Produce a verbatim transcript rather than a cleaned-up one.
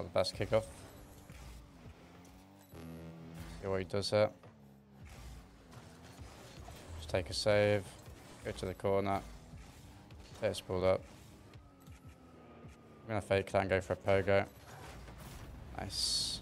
Not the best kickoff. See what he does here. Just take a save. Go to the corner. Get us pulled up. I'm going to fake that and go for a pogo. Nice.